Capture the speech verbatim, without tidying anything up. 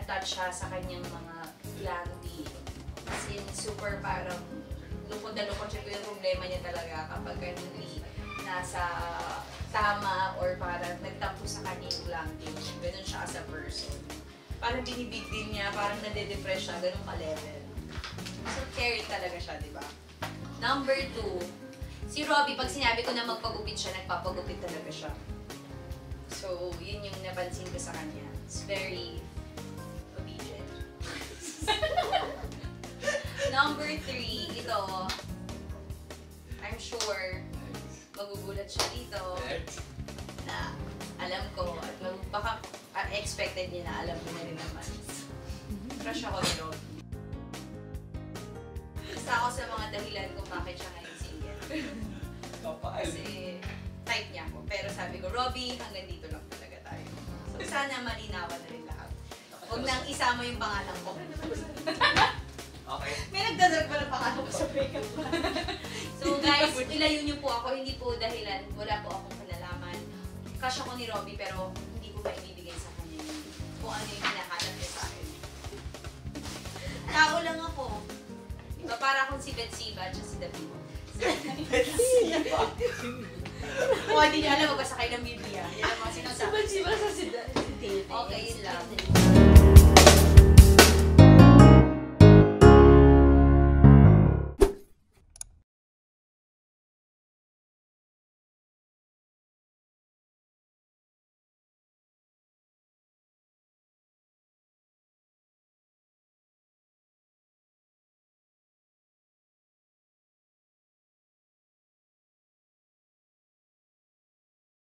attach siya sa kanyang mga glandy. As in, super parang lukod na lukod siya. Ito yung problema niya talaga kapag hindi nasa tama or parang nagtampo sa kanya yung glandy. Ganun siya as a person. Parang binibig din niya, parang nade-depress siya, ganun ka-level. So, caring talaga siya, di ba? Number two, si Robbie, pag sinabi ko na magpagupit siya, nagpapagupit talaga siya. So, yun yung napansin ko sa kanya. It's very obedient. Number three, ito, I'm sure, magugulat siya dito na alam ko at baka uh, expected niya na alam mo na rin naman. Crush ako ni Robbie. Isa ako sa mga dahilan kung bakit siya ngayon single. Kasi type niya ako. Pero sabi ko, Robbie, hanggang dito lang talaga tayo. So sana malinawan na rin lahat. Huwag nang isama yung pangalan ko. Okay. May nagdadag pa ng pangalan ko sa breakup. So guys, ilayo niyo po ako. Hindi po dahilan. Wala po akong kanalaman. Crush ako ni Robbie pero hindi ko maibibigay sa kanya yun. Kung ano yung hinahanap niya sa akin. Tao lang ako. Diba para akong si Betsiba at si David. Betsiba? Kung hindi niya alam, magbasa kayo ng Biblia. Yan ang mga sinasabi. Si Betsiba sa si David. Okay, yun lang.